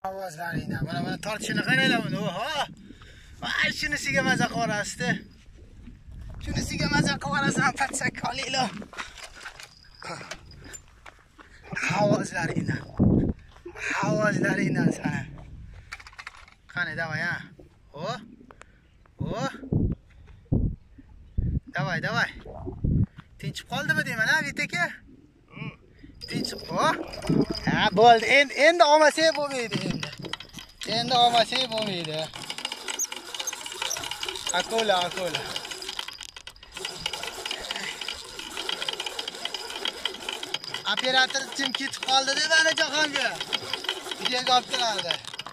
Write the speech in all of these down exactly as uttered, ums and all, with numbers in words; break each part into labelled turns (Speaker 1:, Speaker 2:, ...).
Speaker 1: Ovozlaringdan. Mana mana tortishini qaranglar buni. Oho. Voy, shunisiga mazza qilasiz-da. Shunisiga mazza qilasiz, patsak olinglar. Ovozlaringdan. Ovozlaringdan sana. Qani, davay, ha. O. O. Davay, davay. Tinchib qoldimi deyman, ha, Vit aka? Tinchib, o. Ha, bo'ldi. Endi endi olmasak bo'lmaydi endi. Endi olmasak bo'lmaydi. Akula, akula. Operator tim ketib qoldi deb ana Jahonga. Videoga olib turardi.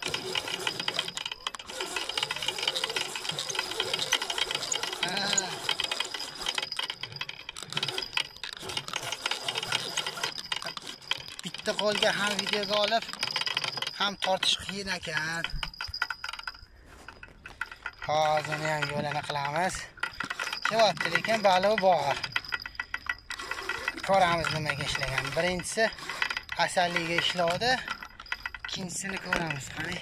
Speaker 1: Bitta qo'lga ham videoga olib, ham tortish qiyin ekan. Hozir ham yo'lini qilamiz. Ketyapti, lekin baliq bor. Ko'ramiz nimaga ishlagan. Birinchisi asalliga ishlovdi. Ikkinchisini ko'ramiz, qani.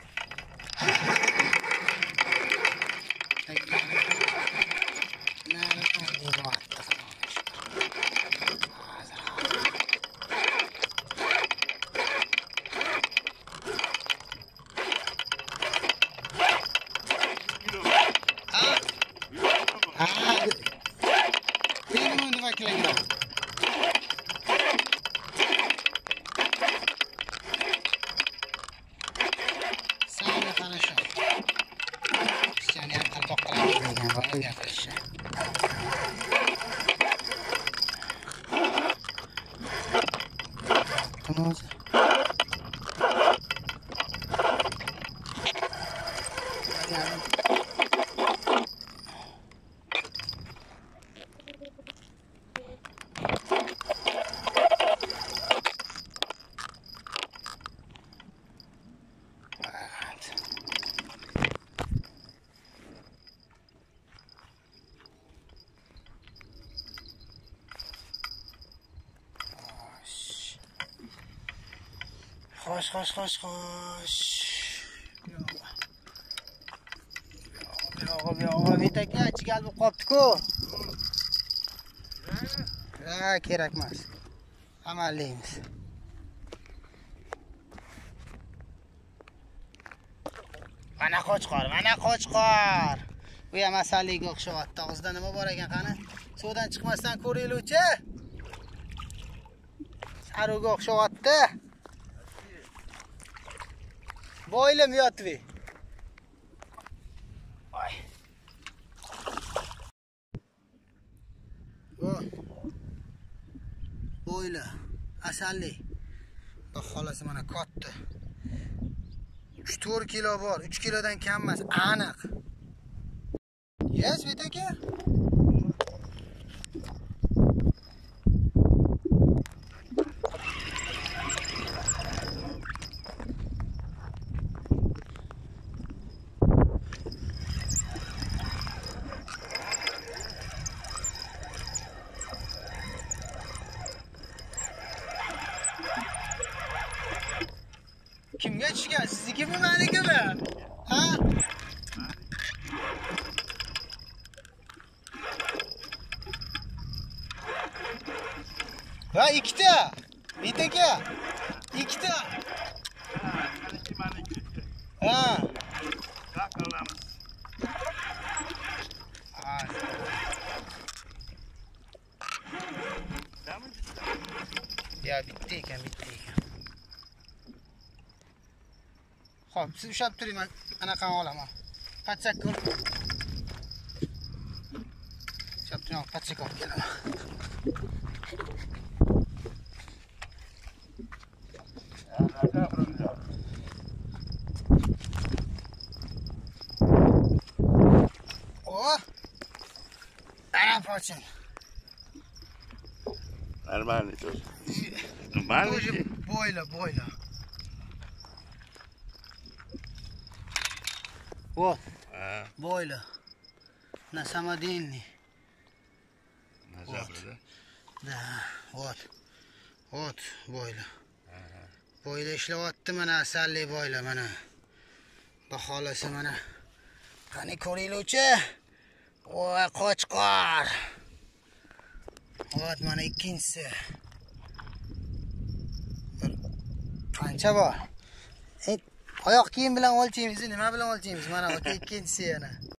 Speaker 1: Xo'sh, xo'sh, xo'sh, xo'sh. Yo'q, yo'q, Vit aka chigal bo'lib qopti-ku. Ha, kerak emas. Amallaymiz. Mana qo'chqor, mana qo'chqor. Bu ham asalliga o'xshayapti. Og'zida nima bor ekan qani? Suvdan chiqmasdan ko'ringlar-chi. Saruga o'xshayapti. Boylam yotvi. Voy. Voy. Boyla, asalli. Xudo xolasa mana katta. uch to'rt kilo bor, uch kilodan kam emas, aniq. Yes, Vit aka? Kimga tushgan? Siznikimi, menikimi? Ha? Ha, ikkita. Vit aka. Ikkita. Ha.
Speaker 2: Qaqalamiz.
Speaker 1: Ha. Ya, bitta ekan, bitta ekan. Xo'p, siz ushab turing, men anaqani olaman. Patsak ko'r. Ushab turing, patsak olib kelaman. O! Ana pochim.
Speaker 2: Нормальный тоже. Нормальный.
Speaker 1: Тоже бойла, бойла. Вот.
Speaker 2: А,
Speaker 1: Бойла. На самодельный.
Speaker 2: на завтра, да?
Speaker 1: Да, вот. Вот бойла.
Speaker 2: Ага.
Speaker 1: Boyda ishlayapti mana asalli boylar mana. Baholasi mana. Qani ko'ringlarchi. Voy qochqor. Hop mana ikkinchisi. Qancha bor? Oyoq kiyim bilan o'lchaymiz, nima bilan o'lchaymiz? Mana ikkinchisi yana.